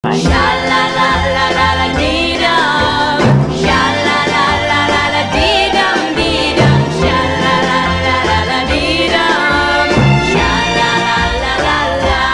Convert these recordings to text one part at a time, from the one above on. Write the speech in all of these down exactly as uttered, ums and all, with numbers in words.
Sha la la la la la dee dum. Sha la la la la la dee dum dee dum. Sha la la la la la dee dum. Sha la la la la la.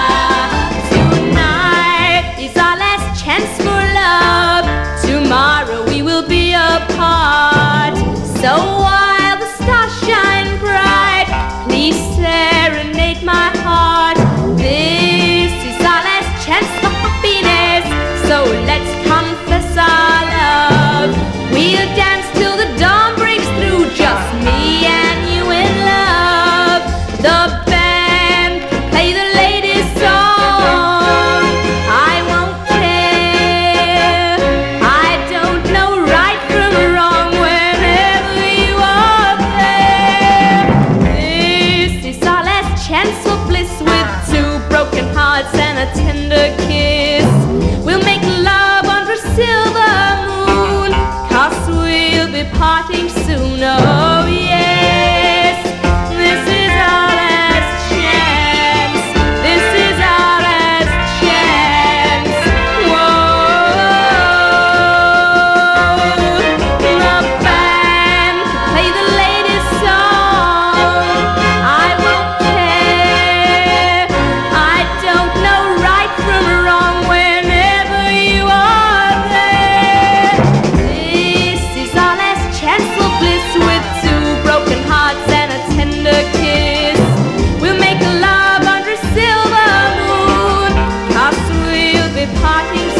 Tonight is our last chance for love. Tomorrow we will be apart. So while the stars shine bright, please serenade my heart. This is our last chance for happiness. So let's confess our love. We'll dance till the dawn breaks through, just me and you in love. The band can play the latest song. I won't care. I don't know right from wrong whenever you are there. This is our last chance for bliss, with two broken hearts and a tender kiss. We'll make love under a silver moon, 'cause we'll be parting soon. Oh yes, this is our last chance. This is our last chance. Whoa, the band can play the latest song. I won't care. I don't know right from wrong whenever you are there. This is our last chance for bliss, with two broken hearts and a tender kiss. We'll make love under a silver moon, 'cause we'll be parting